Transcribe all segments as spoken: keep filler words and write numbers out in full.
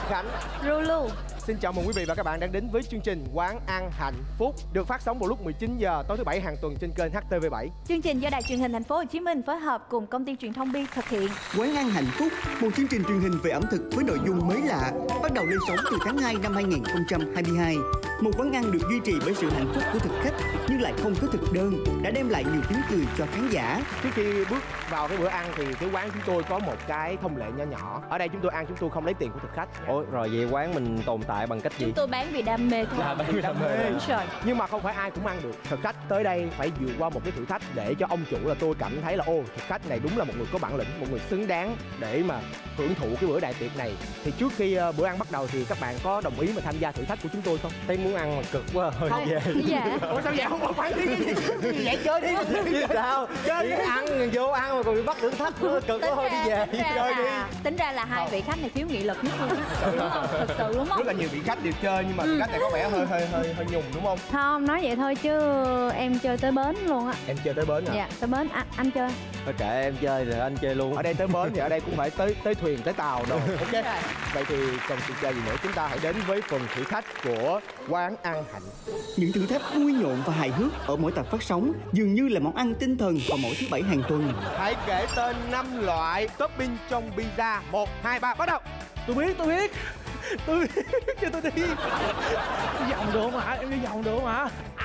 Khánh. Lulu. Xin chào mừng quý vị và các bạn đang đến với chương trình Quán ăn hạnh phúc được phát sóng vào lúc mười chín giờ tối thứ bảy hàng tuần trên kênh H T V bảy. Chương trình do Đài Truyền hình Thành phố Hồ Chí Minh phối hợp cùng công ty truyền thông Bi thực hiện. Quán ăn hạnh phúc, một chương trình truyền hình về ẩm thực với nội dung mới lạ, bắt đầu lên sóng từ tháng hai năm hai nghìn không trăm hai mươi hai. Một quán ăn được duy trì bởi sự hạnh phúc của thực khách nhưng lại không có thực đơn, đã đem lại nhiều tiếng cười cho khán giả. Trước khi bước vào cái bữa ăn thì cái quán chúng tôi có một cái thông lệ nho nhỏ. Ở đây chúng tôi ăn chúng tôi không lấy tiền của thực khách. Ủa rồi vậy quán mình tồn tại bằng cách gì? Chúng tôi bán vì đam mê thôi. Là bán vì đam mê. Đúng rồi. Nhưng mà không phải ai cũng ăn được. Thực khách tới đây phải vượt qua một cái thử thách để cho ông chủ là tôi cảm thấy là ô, thực khách này đúng là một người có bản lĩnh, một người xứng đáng để mà hưởng thụ cái bữa đại tiệc này. Thì trước khi uh, bữa ăn bắt đầu thì các bạn có đồng ý mà tham gia thử thách của chúng tôi không? Thấy muốn ăn mà cực quá thôi Không. về. Dạ. Ủa sao vậy? Không có phải đi cái gì? Vậy chơi đi. Sao? Đi ăn vô ăn mà còn bị bắt thử thách nữa, cực quá thôi đi về. Tính ra, Chơi là, tính ra là hai vị khách này thiếu nghị lực nhất luôn á. Đúng không? Thật sự đúng không? Rất là nhiều vị khách đều chơi nhưng mà vị khách này có vẻ hơi hơi hơi hơi nhùng đúng không? Không, nói vậy thôi chứ em chơi tới bến luôn á. Em chơi tới bến à? Dạ, tới bến. À, anh chơi. Thôi kệ em chơi rồi anh chơi luôn. Ở đây tới bến thì ở đây cũng phải tới tới thuyền tới tàu rồi. Ok. Vậy thì còn sự chơi gì nữa, chúng ta hãy đến với phần thử thách của Quán ăn hạnh phúc. Những thử thách vui nhộn và hài hước ở mỗi tập phát sóng dường như là món ăn tinh thần vào mỗi thứ bảy hàng tuần. Hãy kể tên năm loại topping trong pizza. Một, hai, ba, bắt đầu. Tôi biết, tôi biết. Tôi biết, cho tôi đi. Vòng được không hả? Em đi vòng được không hả?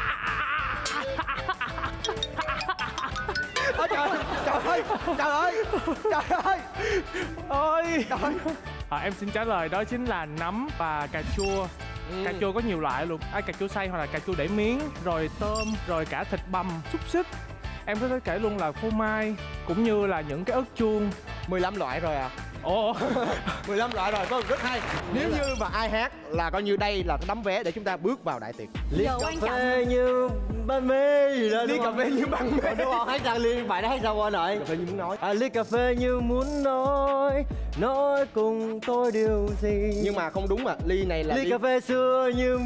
Ôi trời, trời ơi, trời ơi, trời ơi. Ôi. Trời ơi. À, em xin trả lời đó chính là nấm và cà chua. Ừ. Cà chua có nhiều loại luôn. À, cà chua xay hoặc là cà chua để miếng, rồi tôm, rồi cả thịt bằm, xúc xích. Em có thể kể luôn là phô mai, cũng như là những cái ớt chuông. mười lăm loại rồi à? Ồ. mười lăm loại rồi, vâng, rất hay. Nếu như mà ai hát là coi như đây là cái tấm vé để chúng ta bước vào đại tiệc. Ly Giờ cà quan phê như ban mê gì đó. Ly cà phê như ban mê. Đúng không? Hát ra ly bài đó hát sao qua nội. Cà phê như muốn nói. À, ly cà phê như muốn nói, nói cùng tôi điều gì. Nhưng mà không đúng mà, ly này là ly cà phê xưa như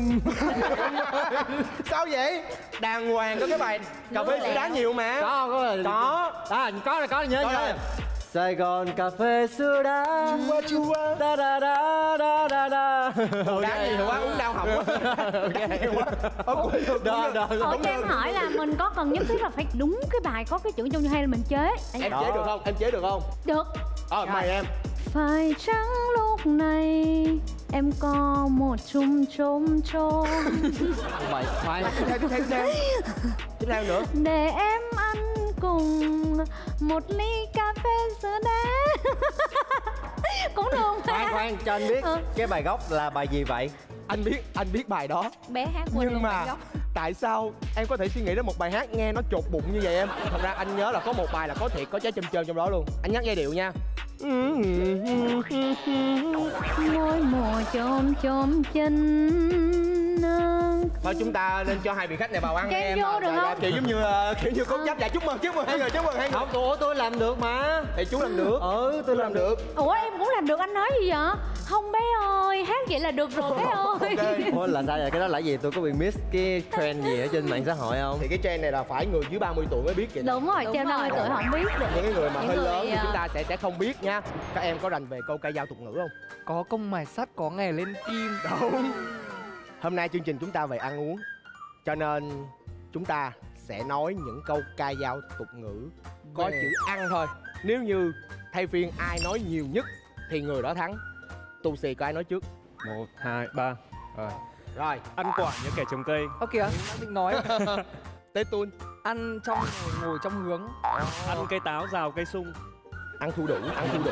sao vậy? Đàng hoàng có cái bài cà phê sữa đá nhiều mà. có có là Có. À có là có nhớ Có nhớ. rồi. Sài Gòn cà phê sữa đá Chua chua. da da da da da da. Đá nhiều quá, uống đau họng quá. Đá nhiều quá. Ơ, quên được, Đó, đó. Ủa cho em hỏi là mình có cần nhất thiết là phải đúng cái bài có cái chữ trong hay là mình chế? Em chế được không? Em chế được không? Được. Ờ, mời em. Phải chăng lúc này em có một chung trôm trôm Bài khoai. Tiếp theo, tiếp theo, tiếp theo. Tiếp theo nữa. để em ăn cùng một ly cà phê sữa đá. Cũng được mà. Khoan khoan cho anh biết Ừ. cái bài gốc là bài gì vậy? Anh biết, anh biết bài đó. Bé hát quên Nhưng luôn mà bài gốc. tại sao em có thể suy nghĩ đến một bài hát nghe nó chột bụng như vậy em? Thật ra anh nhớ là có một bài là có thiệt có trái chôm chôm trong đó luôn. Anh nhắc giai điệu nha. Môi mùa chôm chôm chân. Thôi chúng ta lên cho hai vị khách này vào ăn Cho em em. vô được Dạ, dạ, không? kiểu giống như ờ, kiểu như cốt giáp. Dạ chúc mừng, chúc mừng hai người, chúc mừng hai người. Không, tôi tôi làm được mà. Thì chú làm được. Ừ, tôi Làm được. Ủa em cũng làm được, anh nói gì vậy? Không bé ơi, hát vậy là được rồi bé ơi. Ok. Ủa là sao vậy? Cái đó là gì? Tôi có bị miss cái trend gì ở trên mạng xã hội không? Thì cái trend này là phải người dưới ba mươi tuổi mới biết vậy. Đúng rồi, trên năm mươi tuổi không biết được. Những cái người mà Những hơi người, lớn thì à, chúng ta sẽ sẽ không biết nha. Các em có rành về câu ca dao tục ngữ không? Có công mài sắt, có ngày lên kim. Đúng. Hôm nay chương trình chúng ta về ăn uống, cho nên chúng ta sẽ nói những câu ca dao tục ngữ có Về. chữ ăn thôi. Nếu như thay phiên ai nói nhiều nhất thì người đó thắng. Tu Xì có ai nói trước? Một, hai, ba. Rồi. Rồi, Ăn quả như kẻ trồng cây. Ơ kìa, anh định nói Tế Tuôn. ăn trong ngồi trong hướng. Ăn cây táo rào cây sung. Ăn thu đủ, ăn thu đủ.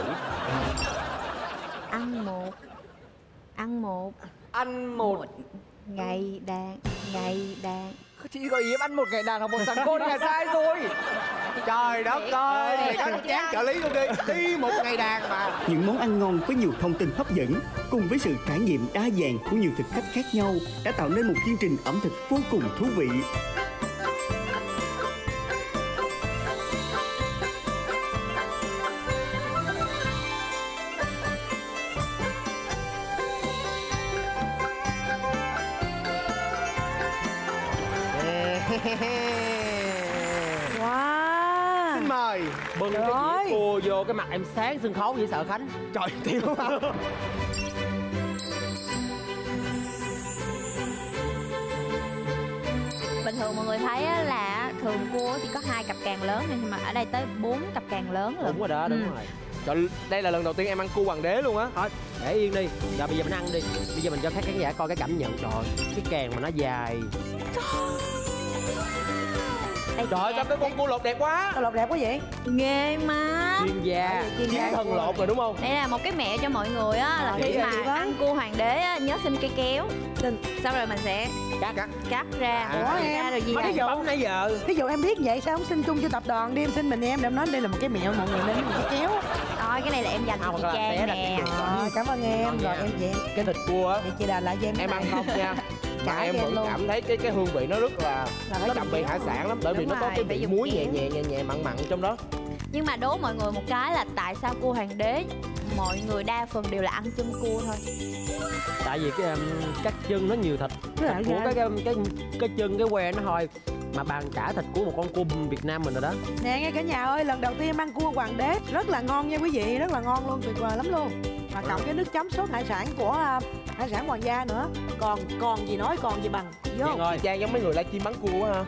Ăn một. Ăn một. Ăn một. Ngày đàn. Ngày đàn. Chị có ý em ăn một ngày đàn hoặc một sắn côn là sai rồi. Trời đất ơi, mày có chán trợ lý luôn đi. Đi một ngày đàn mà. Những món ăn ngon với nhiều thông tin hấp dẫn cùng với sự trải nghiệm đa dạng của nhiều thực khách khác nhau đã tạo nên một chương trình ẩm thực vô cùng thú vị. Wow. Xin mời. Bưng cái dĩa cua vô cái mặt em sáng sân khấu vậy sợ Khánh. Trời, tiêu quá. Bình thường mọi người thấy á, là thường cua chỉ có hai cặp càng lớn này, nhưng mà ở đây tới bốn cặp càng lớn rồi. Đúng rồi đó, đúng Ừ. rồi. Trời, đây là lần đầu tiên em ăn cua hoàng đế luôn á. Thôi, để yên đi. Giờ bây giờ mình ăn đi. Bây giờ mình cho các khán giả coi cái cảm nhận. Trời, cái càng mà nó dài. Đây Trời ơi, kìa. sao cái con cua lột đẹp quá. Sao lộc đẹp quá vậy? Nghề mà. Chuyên gia. Chiến thần lột rồi đúng không? Đây là một cái mẹo cho mọi người á, là À, khi vậy mà vậy đó. ăn cua hoàng đế á, nhớ xin cây kéo. Xin. Sau rồi mình sẽ Cắt cắt. cắt ra, Ủa, cắt em? ra rồi gì Ủa, đây? ví dụ- Bấm nãy giờ. Ví dụ em biết vậy sao không xin chung cho tập đoàn đi, em xin mình em để em nói đây là một cái mẹo mọi người nên một cái kéo. Thôi cái này là em dành cho Không, chị hoặc là Trang xé ra nè. cái Ờ, cảm ơn em. Ngon Rồi nha. em vậy. Cái thịt cua á, Vậy chị Đà lại cho em cái em ăn này. không nha. Mà Trả em cho em vẫn luôn. cảm thấy cái cái hương vị nó rất là Là phải nó dùng đậm vị kéo hải luôn. sản lắm, bởi vì Đúng nó có rồi, cái phải vị dùng muối nhẹ kéo. nhẹ nhẹ nhẹ mặn mặn trong đó. Nhưng mà đố mọi người một cái là tại sao cua hoàng đế mọi người đa phần đều là ăn chân cua thôi. Tại vì cái um, các chân nó nhiều thịt. Cái Thịt của cái cái cái cái chân cái que nó thôi. Mà bằng cả thịt của một con cua Việt Nam mình rồi đó. Nè nghe cả nhà ơi, lần đầu tiên em ăn cua hoàng đế rất là ngon nha quý vị, rất là ngon luôn, tuyệt vời lắm luôn. Và cộng cái nước chấm sốt hải sản của à, hải sản hoàng gia nữa. Còn còn gì nói còn gì bằng. Vô. Trang ơi, Trang giống mấy người livestream bắn cua quá ha.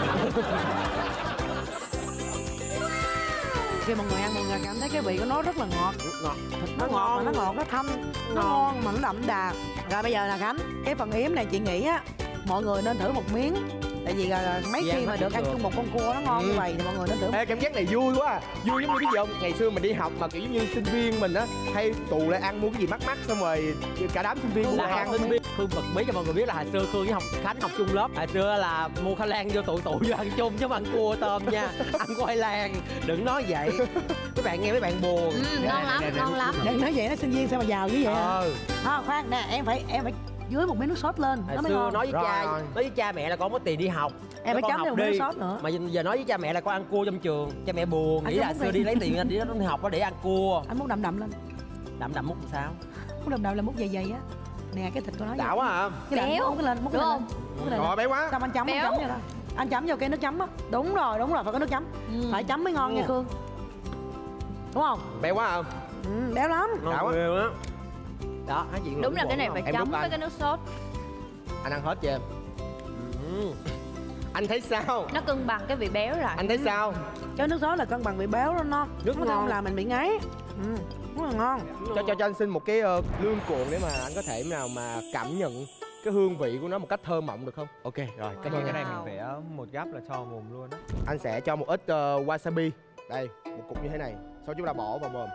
Khi mọi người ăn mọi người cảm thấy cái vị của nó rất là ngọt. Ngọt. Thịt nó ngọt mà nó ngọt, nó thâm, nó ngon mà nó đậm đà. Rồi bây giờ là Khánh, cái phần yếm này chị nghĩ á mọi người nên thử một miếng. Tại vì là mấy Chị khi ăn mà hết được ăn được. chung một con cua nó ngon như Ừ. vậy thì mọi người nên thử. Ê, cảm giác này vui quá à. Vui giống như cái gì không? Ngày xưa mình đi học mà kiểu giống như sinh viên mình á, hay tụ lại ăn mua cái gì mắc mắc xong rồi cả đám sinh viên cùng là lại học ăn. sinh viên. Khương bật mí cho mọi người biết là hồi xưa Khương với học Khánh học chung lớp. Hồi xưa là mua khoai lang vô tụ tụ vô ăn chung chứ không ăn cua tôm nha. Ăn khoai lang, đừng nói vậy. Các bạn nghe mấy bạn buồn. Ừ, ngon lắm, ngon lắm. Đừng nói vậy, nó sinh viên sao mà giàu như vậy hả? Ờ. À, khoan nè, em phải em phải dưới một miếng nước sốt lên Hồi nó mới xưa ngon. nói với Rồi, cha rồi. nói với cha mẹ là con có tiền đi học. Em phải Con chấm học thêm một miếng đi. sốt nữa. Mà giờ nói với cha mẹ là con ăn cua trong trường. Cha mẹ buồn, Anh nghĩ có là muốn xưa về- đi lấy tiền đi đi học đó để ăn cua. Anh múc đậm đậm lên, Đậm đậm mút làm sao? múc đậm đậm là múc dày dày á. Nè cái thịt của nó. Đã vậy. quá hả? Cái này Béo. múc cái lên, múc cái Đúng lên. không? Múc cái lên. Rồi béo quá. Xong anh chấm, anh Béo. chấm vô đó. Anh chấm vô cái nước chấm á. Đúng rồi, đúng rồi, phải có nước chấm. Ừ. Phải chấm mới ngon nha Ừ. Khương. Đúng không? Béo quá hả? Ừ, béo lắm. Đã Ngon quá. ghê á. Đó, nói chuyện Đúng là cái này phải Em chấm đút với anh. cái nước sốt. Anh ăn hết chưa em? Ừ. Anh thấy sao? Nó cân bằng cái vị béo rồi. Anh thấy sao? Cho nước sốt là cân bằng vị béo nó non. Nước Nó ngon. không làm mình bị ngấy. Ừ, rất là ngon. Cho cho cho anh xin một cái ờ, lương cuộn để mà anh có thể nào mà cảm nhận cái hương vị của nó một cách thơ mộng được không? Ok, rồi, cảm ơn cái anh. này mình phải ờ, một gắp là cho mồm luôn á. Anh sẽ cho một ít ờ, wasabi. Đây, một cục như thế này. Sau chúng ta bỏ vào mồm.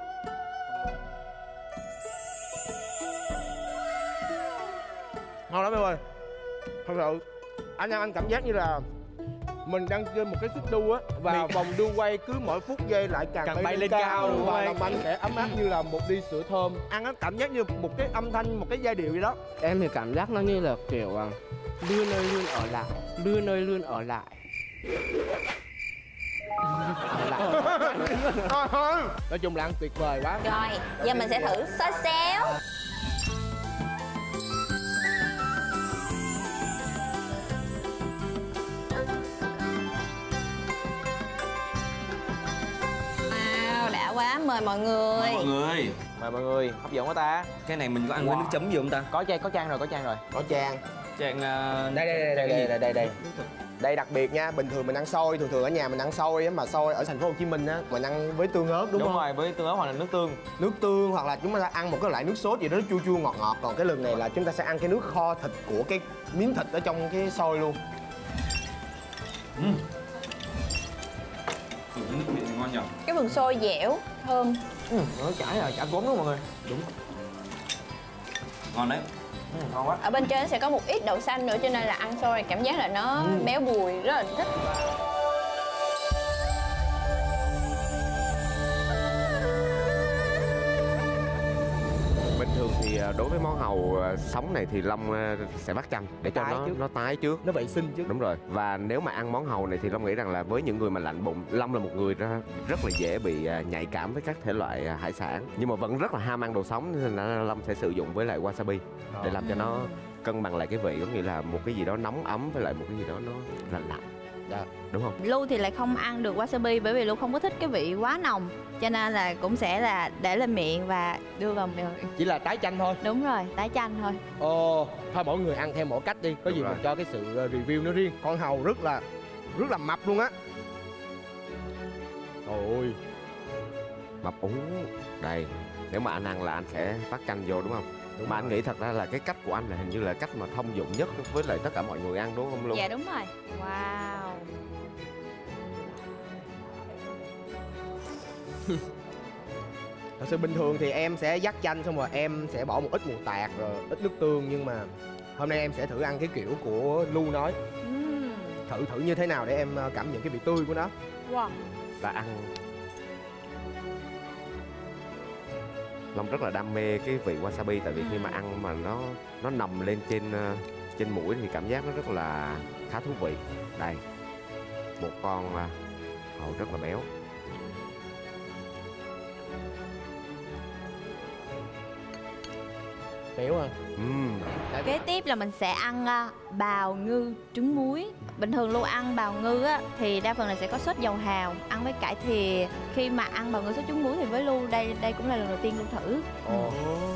Ngon lắm em ơi. Thật sự, anh ăn anh cảm giác như là mình đang chơi một cái xích đu á, và vòng đu quay cứ mỗi phút giây lại càng, Càng bay lên cao, đúng và không? lòng anh sẽ ấm áp như là một ly sữa thơm. Ăn nó cảm giác như một cái âm thanh, một cái giai điệu gì đó. Em thì cảm giác nó như là kiểu à, luôn ơi luôn ở lại, luôn ơi luôn ở lại. Ở lại. Nói chung là ăn tuyệt vời quá. Rồi, giờ mình sẽ thử xôi xéo. Wow, đã quá, mời mọi người. Mọi người, Mời mọi người, hấp dẫn quá ta. cái này mình có ăn với nước chấm gì không ta? Có trang, có trang rồi, có trang rồi. Có trang. Chàng uh, Đây đây đây đây đây đây đây đây. Đây đặc biệt nha, bình thường mình ăn xôi, thường thường ở nhà mình ăn xôi á, mà xôi ở thành phố Hồ Chí Minh á, mình ăn với tương ớt đúng, đúng không? rồi, với tương ớt hoặc là nước tương. Nước tương hoặc là chúng ta ăn một cái loại nước sốt gì đó nó chua chua ngọt ngọt, còn cái lần này là chúng ta sẽ ăn cái nước kho thịt của cái miếng thịt ở trong cái xôi luôn. Ừ, nước vị ngon nhỉ? Cái phần xôi dẻo, thơm. Ừ, nó chả là chả cuốn đúng không mọi người? Đúng. Ngon đấy. Ừ, ngon quá. Ở bên trên sẽ có một ít đậu xanh nữa, cho nên là ăn xôi cảm giác là nó béo bùi, rất là thích. Bình thường thì à, đối với món hàu à, sống này thì Long à, sẽ bắt chanh để cho Tái nó trước. nó tái trước. Nó vệ sinh chứ. Đúng rồi. Và nếu mà ăn món hàu này thì Long nghĩ rằng là với những người mà lạnh bụng, Long là một người ra rất là dễ bị à, nhạy cảm với các thể loại à, hải sản, nhưng mà vẫn rất là ham ăn đồ sống, nên là Long sẽ sử dụng với lại wasabi Ờ. để làm cho nó cân bằng lại cái vị, giống như là một cái gì đó nóng ấm với lại một cái gì đó nó lạnh lạnh. Dạ. Đúng không? Lu thì lại không ăn được wasabi bởi vì Lu không có thích cái vị quá nồng, cho nên là cũng sẽ là để lên miệng và đưa vào miệng. Chỉ là tái chanh thôi. Đúng rồi, tái chanh thôi. Ồ, thôi mỗi người ăn theo mỗi cách đi. Có Đúng gì rồi. mình cho cái sự review nó riêng. Con hàu rất là rất là mập luôn á. Ôi, Mập ú. Đây, nếu mà anh ăn là anh sẽ vắt chanh vô đúng không? đúng Mà anh rồi. nghĩ thật ra là cái cách của anh là hình như là cách mà thông dụng nhất với lại tất cả mọi người ăn đúng không luôn? Dạ đúng rồi. Wow. Thật sự bình thường thì em sẽ dắt chanh xong rồi em sẽ bỏ một ít mù tạt rồi ít nước tương, nhưng mà hôm nay em sẽ thử ăn cái kiểu của Lu nói. Uhm. Thử thử như thế nào để em ờ, cảm nhận cái vị tươi của nó. Wow. Và ăn Long rất là đam mê cái vị wasabi, tại vì khi mà ăn mà nó nó nằm lên trên ờ, trên mũi thì cảm giác nó rất là khá thú vị. Đây, một con ờ, hàu rất là béo. Béo à. Ừm, Kế tiếp là mình sẽ ăn à, bào ngư trứng muối. Bình thường Lu ăn bào ngư á thì đa phần là sẽ có sốt dầu hào, ăn với cải thìa. Khi mà ăn bào ngư sốt trứng muối thì với Lu đây đây cũng là lần đầu tiên Lu thử. Ồ.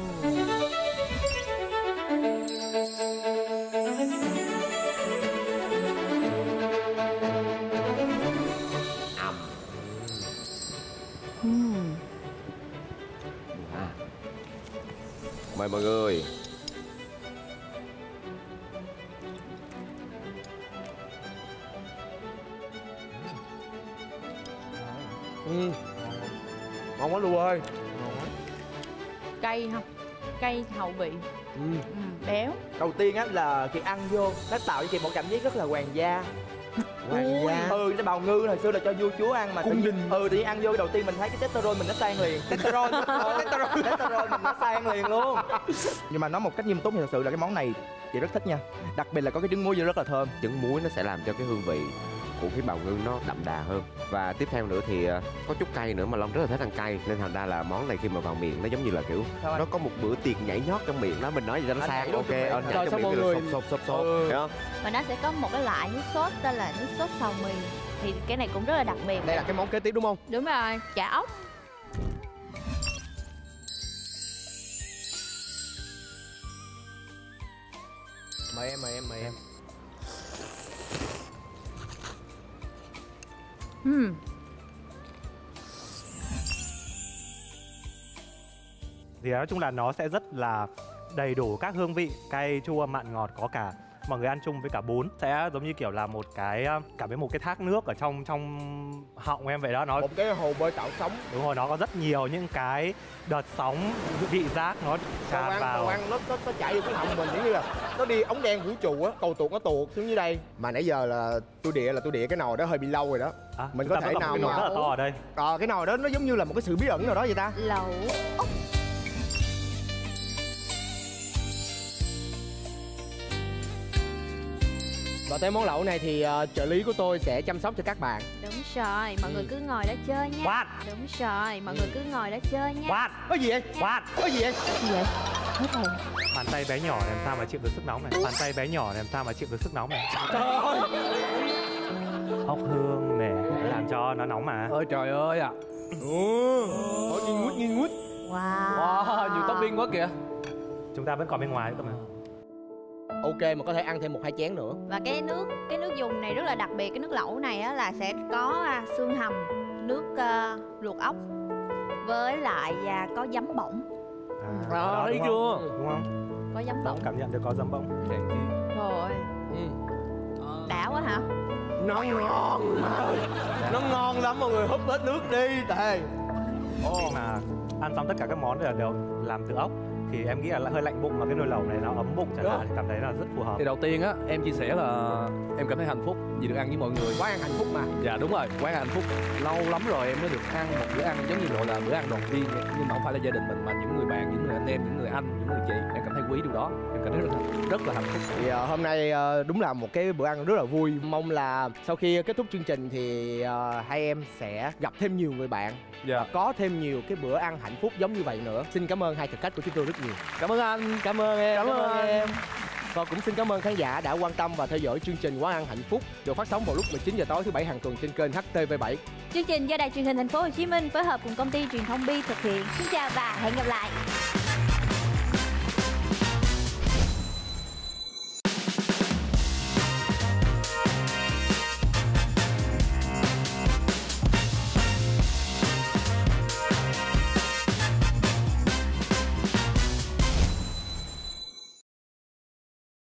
Uhm. à. Mời mọi người. Ừ. Ngon quá Lu ơi. Cay không? Cay hậu vị. Ừ. Ừ, béo. Đầu tiên á là khi ăn vô nó tạo cho chị một cảm giác rất là hoàng gia. Hoàng gia. Ừ, cái bào ngư hồi xưa là cho vua chúa ăn mà tự Cung nhiên, đình. ừ tự nhiên ăn vô đầu tiên mình thấy cái testosterone mình nó sang liền. Testosterone, testosterone, testosterone mình nó sang liền luôn. Nhưng mà nói một cách nghiêm túc thì thật sự là cái món này chị rất thích nha. Đặc biệt là có cái trứng muối vô rất là thơm. Trứng muối nó sẽ làm cho cái hương vị của cái bào ngư nó đậm đà hơn. Và tiếp theo nữa thì ờ, có chút cay nữa, mà Long rất là thích ăn cay, nên thành ra là món này khi mà vào miệng nó giống như là kiểu Sao anh? nó có một bữa tiệc nhảy nhót trong miệng đó, mình nói gì cho nó Anh sang. nhảy đúng Ok, trong miệng ờ, hả? nhảy Rồi trong sao miệng mọi như là người- sột sột sột Ừ. hiểu không? Và nó sẽ có một cái loại nước sốt tên là nước sốt xào mì. Thì cái này cũng rất là đặc biệt. Đây là cái món kế tiếp đúng không? Đúng rồi, chả ốc. Mời em, mời em, mời em. Uhm. Thì nói chung là nó sẽ rất là đầy đủ các hương vị cay, chua, mặn, ngọt có cả. Mọi người ăn chung với cả bún sẽ giống như kiểu là một cái cảm với một cái thác nước ở trong trong họng em vậy đó. Nó Một cái hồ bơi tạo sóng. đúng rồi, nó có rất nhiều những cái đợt sóng vị giác nó Đồ tràn ăn, vào. đồ ăn nó, nó, nó chạy vô cái họng mình, giống như là nó đi ống đen vũ trụ á, cầu tuột nó tuột xuống dưới đây. Mà nãy giờ là tôi địa là tôi địa cái nồi đó hơi bị lâu rồi đó. À, Mình chúng có ta thể vẫn còn một nào cái nồi mà- rất là to ở đây. Ờ, cái nồi đó nó giống như là một cái sự bí ẩn nào đó vậy ta. Lẩu ốc. Và tới món lẩu này thì uh, trợ lý của tôi sẽ chăm sóc cho các bạn. Đúng rồi, mọi người cứ ngồi đó chơi nha. What? Đúng rồi, mọi người cứ ngồi đó chơi nha. What? Có gì vậy? What? Có gì vậy? Gì vậy? Hết hồn. Bàn tay bé nhỏ làm sao mà chịu được sức nóng này. Bàn tay bé nhỏ làm sao mà chịu được sức nóng này. Ốc hương nè, làm cho nó nóng mà. Ôi trời ơi à. Ủa, nghi ngút, nghi ngút. Wow. Wow, nhiều topping quá kìa. Chúng ta vẫn còn bên ngoài nữa cơ mà. Ok, mà có thể ăn thêm một hai chén nữa. Và cái nước cái nước dùng này rất là đặc biệt. Cái nước lẩu này á là sẽ có à, xương hầm, nước à, luộc ốc với lại à, có giấm bỗng. À, đó, thấy đúng chưa? không? Đúng không? Có giấm Cũng bỗng. cảm nhận được có giấm bỗng. Rồi, Ừ. đã quá hả? Nó ngon mà. Nó ngon lắm, mọi người húp hết nước đi. Tề. Khi mà ăn xong tất cả các món đều, đều làm từ ốc thì em nghĩ là hơi lạnh bụng, mà cái nồi lẩu này nó ấm bụng chẳng hạn, thì cảm thấy là rất phù hợp. Thì đầu tiên á, em chia sẻ là em cảm thấy hạnh phúc vì được ăn với mọi người. Quán ăn hạnh phúc mà. Dạ đúng rồi, quán hạnh phúc. Lâu lắm rồi em mới được ăn một bữa ăn giống như gọi là bữa ăn đoàn viên, nhưng mà không phải là gia đình mình mà những người bạn, những người anh em, những người anh, những người chị. Em cảm thấy quý điều đó, em cảm thấy rất là, rất là hạnh phúc. Thì uh, hôm nay uh, đúng là một cái bữa ăn rất là vui. Mong là sau khi kết thúc chương trình thì uh, hai em sẽ gặp thêm nhiều người bạn, Dạ. có thêm nhiều cái bữa ăn hạnh phúc giống như vậy nữa. Xin cảm ơn hai thực khách của chúng tôi rất nhiều. Cảm ơn anh, cảm ơn em, Cảm ơn anh. em. Và cũng xin cảm ơn khán giả đã quan tâm và theo dõi chương trình Quán ăn hạnh phúc được phát sóng vào lúc mười chín giờ tối thứ bảy hàng tuần trên kênh hát tê vê bảy. Chương trình do Đài Truyền hình Thành phố Hồ Chí Minh phối hợp cùng công ty truyền thông Bi thực hiện. Xin chào và hẹn gặp lại.